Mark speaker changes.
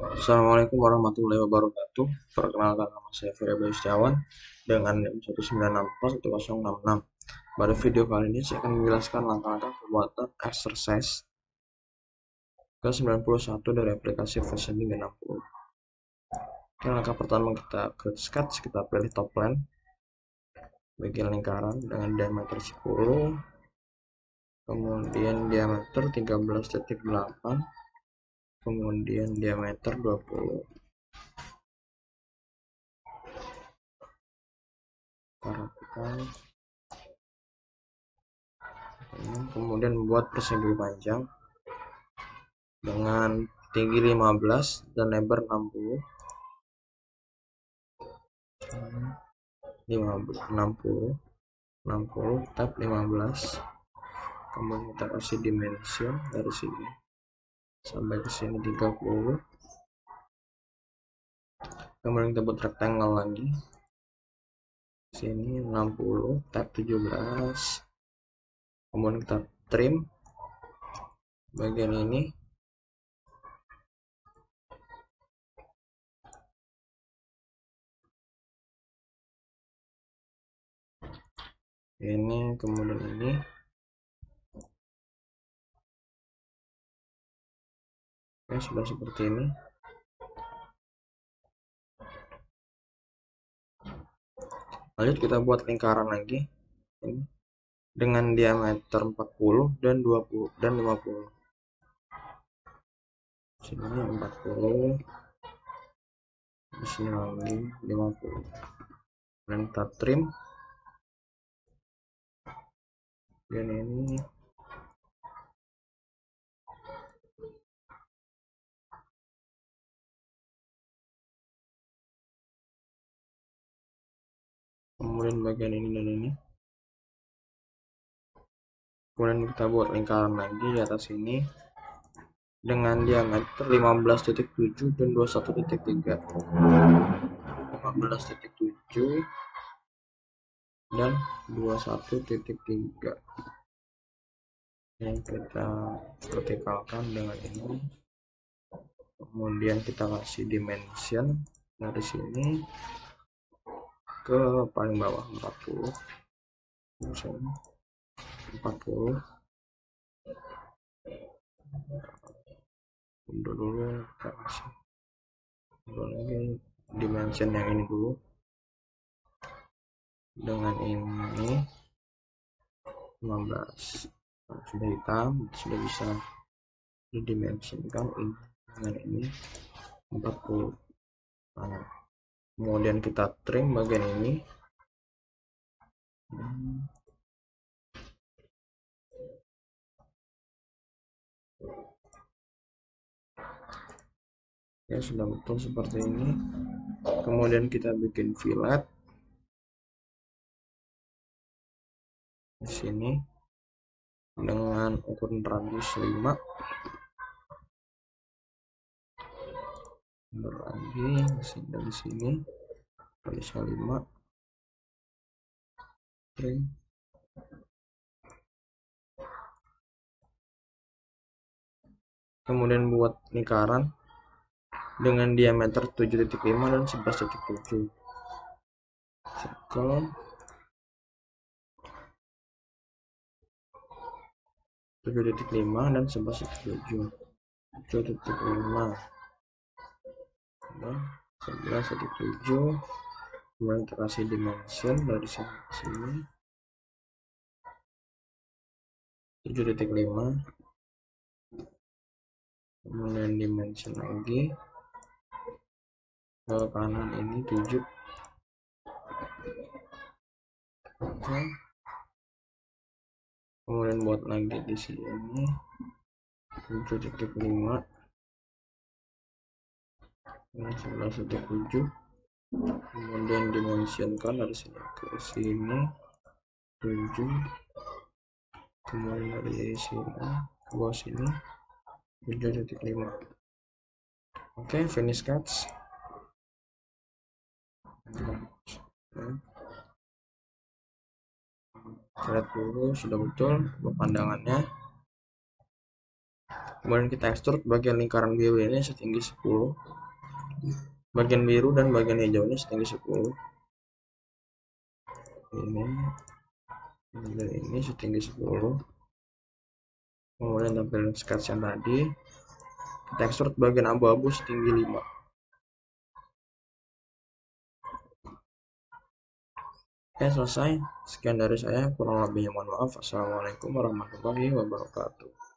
Speaker 1: Assalamualaikum warahmatullahi wabarakatuh. Perkenalkan, nama saya Ferry Setiawan dengan NIM 1964166. Pada video kali ini saya akan menjelaskan langkah-langkah pembuatan exercise ke-91 dari aplikasi Versioning 60. Oke, langkah pertama kita create sketch, kita pilih top plan, bagian lingkaran dengan diameter 10, kemudian diameter 13,8, kemudian diameter 20. Rapikan. Kemudian buat persegi panjang dengan tinggi 15 dan lebar 60. 60 tab 15. Kemudian kita kasih dimension dari sini sampai ke sini 30. Kemudian kita buat rectangle lagi. Sini 60 tab 17. Kemudian kita trim bagian ini. Ini kemudian ini. Oke, sudah seperti ini. Lanjut kita buat lingkaran lagi. Ini dengan diameter 40 dan 20 dan 50. Sini 40. Di sini lagi 50. Dan kita trim. Dan ini kemudian bagian ini dan ini. Kemudian kita buat lingkaran lagi di atas ini dengan diameter 15.7 dan 21.3. 15.7 dan 21.3. yang kita vertikalkan dengan ini. Kemudian kita kasih dimension dari sini ke paling bawah 40. Misalnya 40. Udah dulu kita kasih lagi dimension yang ini dulu. Dengan ini 15. Sudah hitam, sudah bisa didimensionkan ini dengan ini 40. Nah, kemudian kita trim bagian ini. Ya, sudah betul seperti ini. Kemudian kita bikin fillet di sini dengan ukuran radius 5. Lagi dari sini radiusnya 5. Trim. Kemudian buat lingkaran dengan diameter 7.5 dan 11.7. Circle 7.5 dan 11.7. 7.5 dan 11.7. Kemudian kita kasih dimension dari sini ke sini 7.5. Kemudian dimension lagi ke kanan ini 7. Oke. Kemudian buat lagi di sini 7.5 dan 11.7. Kemudian dimensionkan dari sini ke sini 7. Kemudian dari sini ke bawah sini 7.5. Oke, finish sketch. Lihat dulu sudah betul pandangannya. Kemudian kita ekstrud bagian lingkaran biru ini setinggi 10, bagian biru dan bagian hijaunya setinggi 10, ini setinggi 10. Kemudian tampilan sketch yang tadi kita ekstrud bagian abu-abu setinggi 5. Oke, selesai. Sekian dari saya, kurang lebihnya mohon maaf. Assalamualaikum warahmatullahi wabarakatuh.